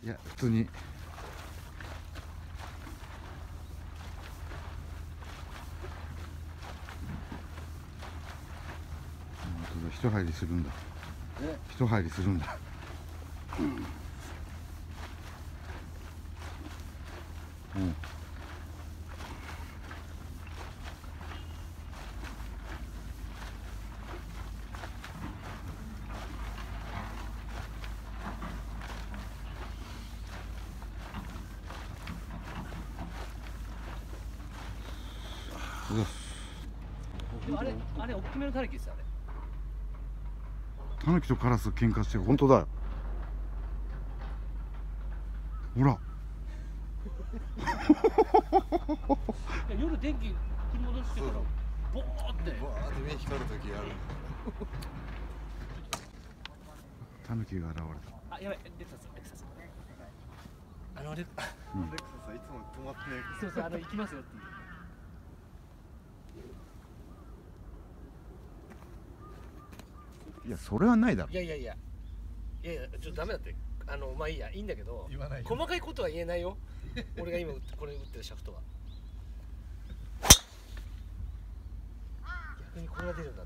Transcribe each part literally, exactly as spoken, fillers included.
いや普通に一入りするんだ。一入りするんだ。うん。うん。 あれ、あれ、大きめのタヌキですよ、あれ。 タヌキとカラス喧嘩してる、本当だよ。ほら。 夜電気取り戻してから、ボーって。 ボーって目光る時ある。 タヌキが現れた。 あ、やばい、レクサス、レクサス。あのレク、 うん、レクサスはいつも止まってね。 そうそう、あの行きますよっていう。 いや、それはないだろ。 いやいやいや、いやいや、ちょっとダメだって。あの、まあいいや、いいんだけど、細かいことは言えないよ。俺が今これ打ってるシャフトは。逆にこれが出るんだった。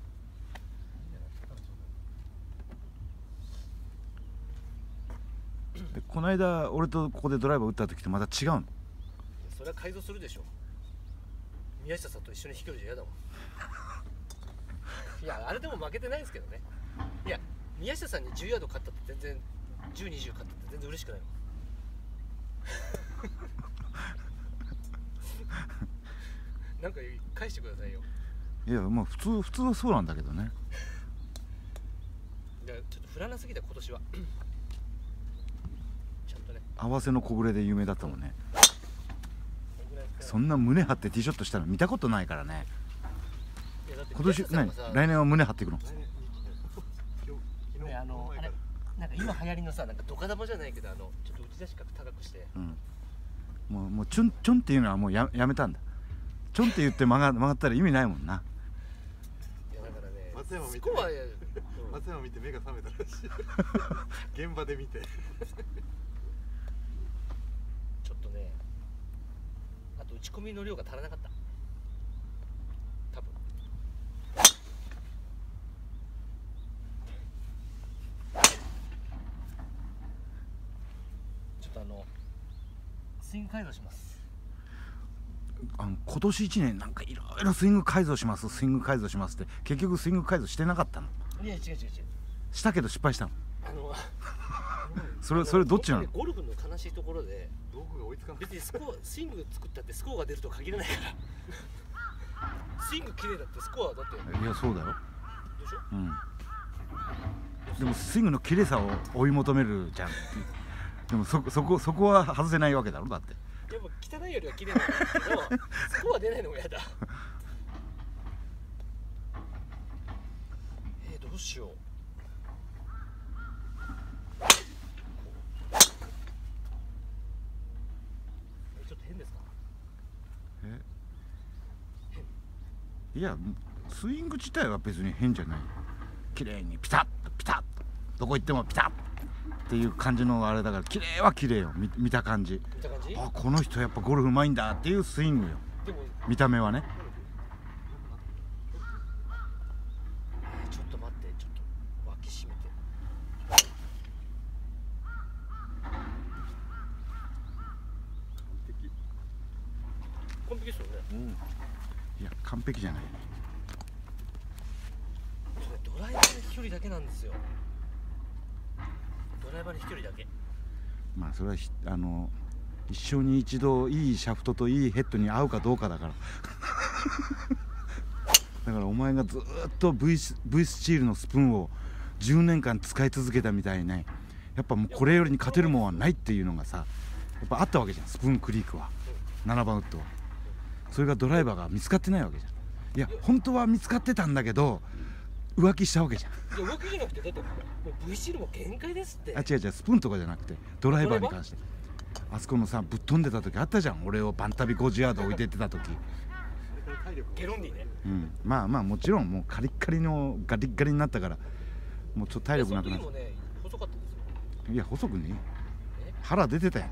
でこの間俺とここでドライバー打った時とまた違うの。 それは改造するでしょ。宮下さんと一緒に飛距離じゃ嫌だもん。いや、あれでも負けてないですけどね。いや、宮下さんにじゅうヤード勝ったって全然じゅう、にじゅう勝ったって全然嬉しくないの。なんか返してくださいよ。 いや、まあ普通普通はそうなんだけどね。 いや、ちょっと振らなすぎた今年は。ちゃんとね。 合わせの小暮で有名だったもんね。そんな胸張ってティーショットしたの見たことないからね。今年何？来年は胸張っていくの？ ね、あのあれなんか今流行りのさ、なんかドカ玉じゃないけど、あのちょっと打ち出し角高くして、 うん、もうもうちょんちょんっていうのはもうややめたんだ。ちょんって言って曲が曲がったら意味ないもんな。 いやだからね、 松山見てスコア松山見て目が覚めたらしい。現場で見て。 ちょっとね、あと打ち込みの量が足らなかった。多分。ちょっとあのスイング改造します。 あの今年いちねんなんかいろいろスイング改造しますスイング改造しますって結局スイング改造してなかったの？ いや違う違う違う。 したけど失敗したの。 あのそれそれどっちなの？ ゴルフの悲しいところで、 道具が追いつかない。 別にスコアスイング作ったってスコアが出るとは限らないから。スイング綺麗だってスコアだって。 いやそうだよ。 でしょ？ うん。でもスイングの綺麗さを追い求めるじゃん。でもそそこそこは外せないわけだろだって。 やっぱ汚いよりは綺麗なんだけど、スコア出ないのも嫌だ。えー、どうしよう。え、ちょっと変ですか？ え？いやスイング自体は別に変じゃない。綺麗にピタッとピタッとどこ行ってもピタッっていう感じのあれだから綺麗は綺麗よ。 見, 見た感じ。 見た感じ？ あ、この人やっぱゴルフうまいんだっていうスイングよ。 でも見た目はね。 ちょっと待って、ちょっと脇締めて。完璧ですよね。 うん。いや完璧じゃない。 それドライバーの飛距離だけなんですよ。ドライバーの飛距離だけ。 まあそれはあの一生に一度いいシャフトといいヘッドに合うかどうかだからだからお前がずっと V, V スチールのスプーンをじゅうねんかん使い続けたみたいにね、やっぱもうこれよりに勝てるもんはないっていうのがさやっぱあったわけじゃん。スプーンクリークはななばんウッドはそれがドライバーが見つかってないわけじゃん。いや本当は見つかってたんだけど浮気したわけじゃん。 いや浮気じゃなくて、だってもう V シールも限界ですって。 あ違う違う、スプーンとかじゃなくてドライバーに関して。あそこのさぶっ飛んでた時あったじゃん。俺をバンタビごじゅうヤード置いてってた時。 ゲロンディね。 うん、まあまあもちろんもうカリッカリのガリッガリになったからもうちょっと体力なくなった。 いや、その時もね細かったですよ。 いや細くね腹出てたやん。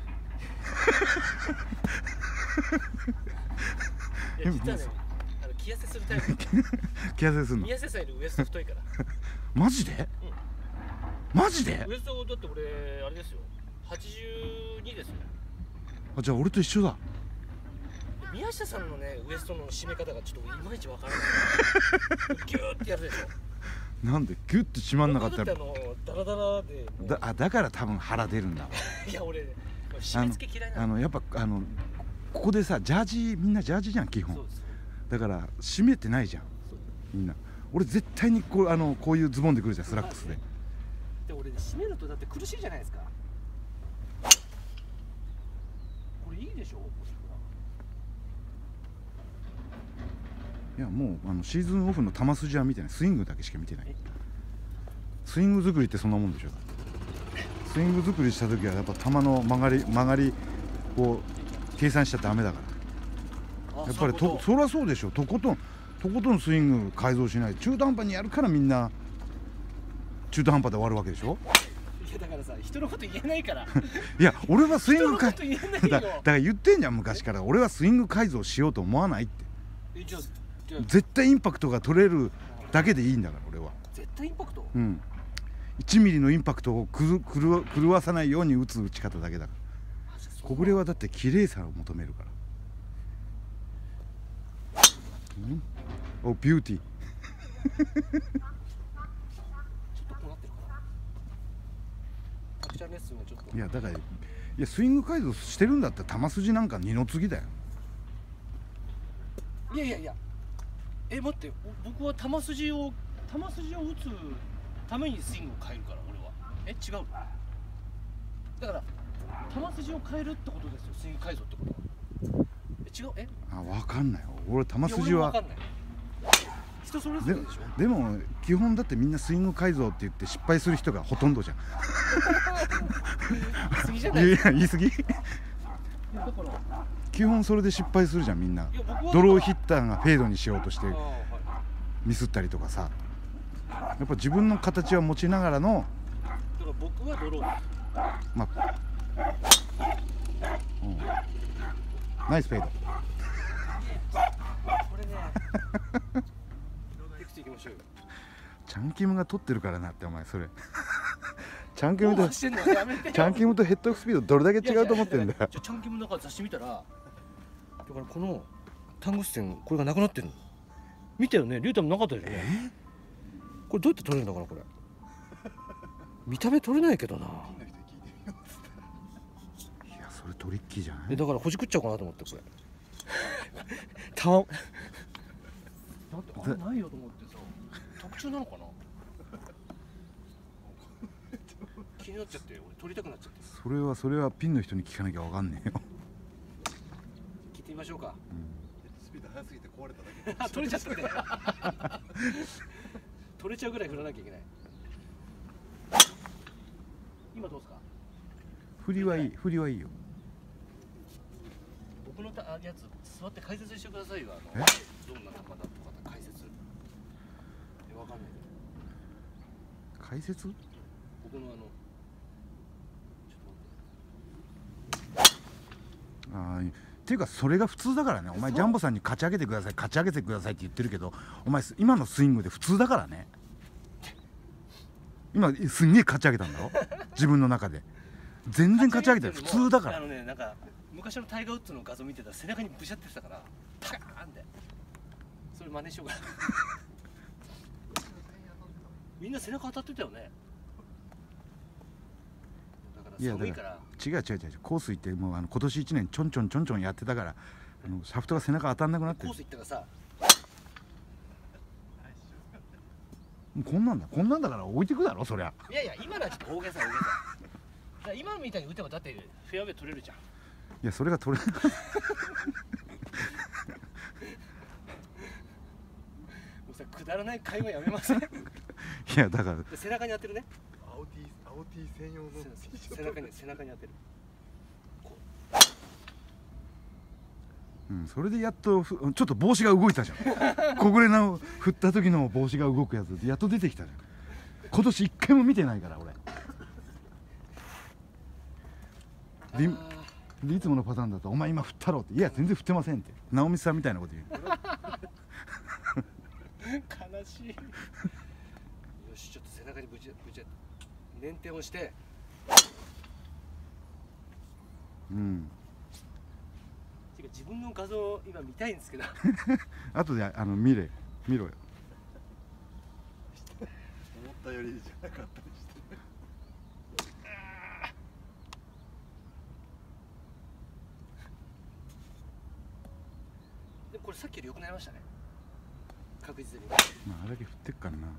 いや実はね、あの気痩せするタイプ。 気痩せすんの。 宮瀬さんよりウエスト太いから。 マジで？マジで？ ウエストだって俺あれですよ。はちじゅうにですよ。 あ、じゃあ俺と一緒だ。 宮下さんのねウエストの締め方がちょっといまいちわからない。ギューってやるでしょ。 なんでギュッて締まんなかったら。 僕だってあのダラダラで。 だあだから多分腹出るんだわ。 いや俺締め付け嫌いなの。 あのやっぱあのここでさジャージみんなジャージじゃん基本。 そうです。 だから締めてないじゃんみんな。俺絶対にこうあのこういうズボンで来るじゃんスラックスで。 で俺締めるとだって苦しいじゃないですか。これいいでしょ。 いやもうあのシーズンオフの球筋は見てない。スイングだけしか見てない。スイング作りってそんなもんでしょ。スイング作りした時はやっぱ球の曲がり曲がりを計算しちゃダメだから。やっぱりとそりゃそうでしょ。とことんとことんスイング改造しない中途半端にやるからみんな中途半端で終わるわけでしょ。 いやだからさ人のこと言えないから。 いや俺はスイング改人のこと言えないよ。 だだから言ってんじゃん昔から。俺はスイング改造しようと思わないって。 えじゃあじゃあ絶対インパクトが取れるだけでいいんだから俺は。 絶対インパクト。 うん。いちミリのインパクトをくる狂わ狂わさないように打つ打ち方だけだから。小暮はだって綺麗さを求めるから。うん、おビューティー。 ちょっとこうなってるかな。アクションレッスンがちょっと。 いやだからいやスイング改造してるんだったら球筋なんか二の次だよ。 いやいやいや。え待って僕は球筋を球筋を打つためにスイングを変えるから俺は。え違う。だから球筋を変えるってことですよスイング改造ってことは。え違うえ。 あ分かんないよ俺球筋は。 いや俺も分かんない。人それぞれでしょ。 でも基本だってみんなスイング改造って言って失敗する人がほとんどじゃん。 言い過ぎじゃない。 いや言い過ぎ。 だから基本それで失敗するじゃんみんな。 いや僕はドローヒッターがフェードにしようとしてあーはいミスったりとかさ。やっぱ自分の形は持ちながらのだから僕はドロー。 まあ、うん、ナイスフェード。 これねいくついきましょうよ。 チャンキムが取ってるからなってお前それ。チャンキムともう走ってんのやめてよ。 チャンキムとヘッドオフスピードどれだけ違うと思ってるんだよ。 じゃあチャンキムの中雑誌見たらだからこのタングステンこれがなくなってるの見たよね。リュウタもなかったよね。これどうやって取れるんだからこれ。見た目取れないけどな。 いやそれトリッキーじゃない。 えだからほじくっちゃおうかなと思ってこれ。たわだってあれないよと思ってさ特注なのかな。気になっちゃって俺取りたくなっちゃって。 それはそれはピンの人に聞かなきゃわかんねえよ。 聞いてみましょうか。 スピード速すぎて壊れただけ。 あ取れちゃったね。取れちゃうぐらい振らなきゃいけない。今どうですか。 振りはいい振りはいいよ。 僕のたやつ座って解説してくださいよ。あえのどんな球だとか解説。えわかんない。 解説。 僕のあのあーっていうかそれが普通だからね。お前ジャンボさんに勝ち上げてください勝ち上げてくださいって言ってるけどお前今のスイングで普通だからね。今すんげえ勝ち上げたんだろ自分の中で。全然勝ち上げてる普通だから。 あのねなんか昔のタイガー・ウッズの画像見てたら背中にブシャってたからパカーンってそれ真似しようかな。みんな背中当たってたよね。だからいやだか寒いからら違う違う違うコース行ってもうあの今年いちねんちょんちょんちょんちょんやってたからあのシャフトが背中当たんなくなってる。 コース行ったからさもうこんなんだこんなんだから置いてくだろそりゃ。 いやいや今のはちょっと大げさ大げさ。だから今みたいに打てばだってフェアウェイ取れるじゃん。 いやそれが取れない。 もうさくだらない会話やめません。 いやだから背中に当てるね。 青 T 青 T 専用の背中に背中に当てる。 うん、それでやっとふちょっと帽子が動いたじゃん。小暮菜を振った時の帽子が動くやつやっと出てきたじゃん。今年一回も見てないから俺。 ででいつものパターンだと「お前今振ったろ」って「いや全然振ってません」って直美さんみたいなこと言う。 悲しい。よし、ちょっと背中にぶちぶち捻転をして。 うん。 てか自分の画像今見たいんですけど。 後であの見れ見ろよ。 思ったよりじゃなかったりして。 でもこれさっきより良くなりましたね。確実に。 まああれだけ振ってっからな。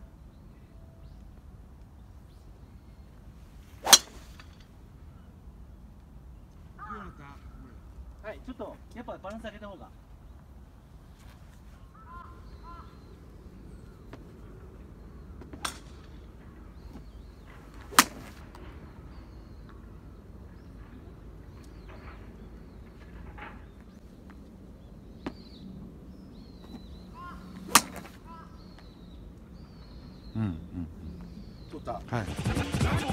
はい、ちょっとやっぱバランス上げた方が。 うんうん。 取った。 はい。